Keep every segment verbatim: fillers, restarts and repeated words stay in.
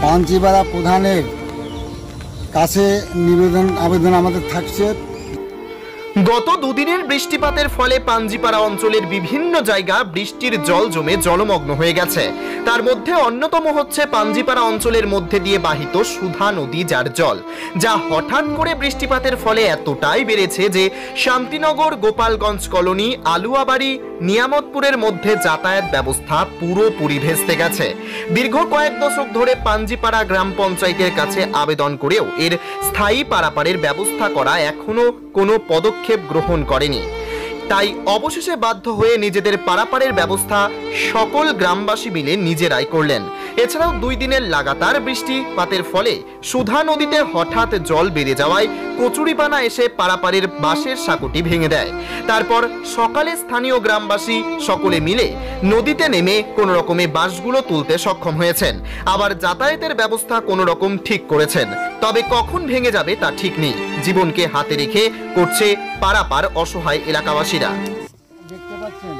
পাঞ্জিপাড়া প্রধানের কাছে নিবেদন আবেদন আমাদের থাকছে। গত দুদিনের বৃষ্টিপাতের ফলে পাঞ্জিপাড়া অঞ্চলের বিভিন্ন জায়গা বৃষ্টির জল জমে জলমগ্ন হয়ে গেছে। তার মধ্যে অন্যতম হচ্ছে পাঞ্জিপাড়া অঞ্চলের মধ্যে দিয়ে বাহিত সুধা নদী, যার জল যা হঠাৎ করে বৃষ্টিপাতের ফলে এতটাই বেড়েছে যে শান্তিনগর, গোপালগঞ্জ কলোনি, আলুয়াবাড়ি, নিয়ামতপুরের মধ্যে যাতায়াত ব্যবস্থা পুরোপুরি ভেস্তে গেছে। দীর্ঘ কয়েক দশক ধরে পাঞ্জিপাড়া গ্রাম পঞ্চায়েতের কাছে আবেদন করেও এর স্থায়ী পারাপারের ব্যবস্থা করা এখনো কোনো পদক্ষেপ গ্রহণ করেনি। তাই অবশেষে বাধ্য হয়ে নিজেদের পারাপারের ব্যবস্থা সকল গ্রামবাসী মিলে নিজেরাই করলেন। এছাড়াও দুই দিনের লাগাতার বৃষ্টিপাতের ফলে সুধা নদীতে হঠাৎ জল বেড়ে যাওয়ায় কচুরিপানা এসে পারাপারের বাঁশের সাঁকোটি ভেঙে দেয়। তারপর সকালে স্থানীয় গ্রামবাসী সকলে মিলে নদীতে নেমে কোনো রকমে বাঁশগুলো তুলতে সক্ষম হয়েছেন। আবার যাতায়াতের ব্যবস্থা কোনো রকম ঠিক করেছেন। তবে কখন ভেঙে যাবে তা ঠিক নেই। জীবনকে হাতে রেখে করছে পারাপার অসহায় এলাকাবাসীরা। দেখতে পাচ্ছেন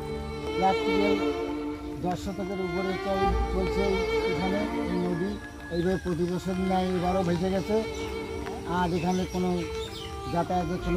দশ শতকের উপরে চলছে এখানে এই নদী, এইভাবে প্রতি বছর নাই এবারও ভেসে গেছে। আর এখানে কোনো যাতায়াতের কোনো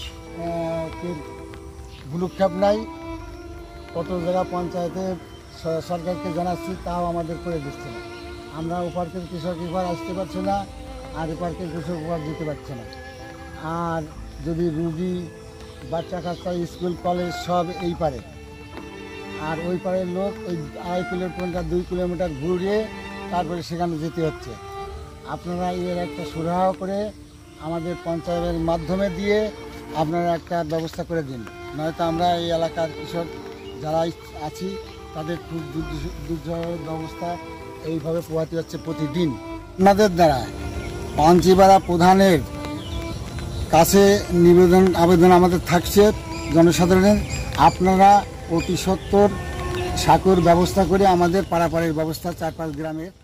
ভুলুক্ষেপ নাই। কত জায়গা পঞ্চায়েতে সরকারকে জানাচ্ছি, তাও আমাদের করে দিচ্ছে না। আমরা ওপারকের কৃষক এবার আসতে পারছি না, আর এপারকের কৃষক ওপার দিতে পারছে না। আর যদি রুগী, বাচ্চা কাচ্চা, স্কুল কলেজ সব এই পারে, আর ওই পারের লোক ওই আড়াই কিলোমিটার দুই কিলোমিটার ঘুরিয়ে তারপরে সেখানে যেতে হচ্ছে। আপনারা এর একটা সুরাহা করে আমাদের পঞ্চায়েতের মাধ্যমে দিয়ে আপনারা একটা ব্যবস্থা করে দিন, নয়তো আমরা এই এলাকার কৃষক যারা আছি তাদের খুব দুর্যোগ ব্যবস্থা এইভাবে পোহাতে হচ্ছে প্রতিদিন। আপনাদের দ্বারা পাঞ্জিপাড়া প্রধানের কাছে নিবেদন আবেদন আমাদের থাকছে জনসাধারণের, আপনারা অতি সত্বর সাঁকোর ব্যবস্থা করে আমাদের পারাপারের ব্যবস্থা চার পাঁচ গ্রামের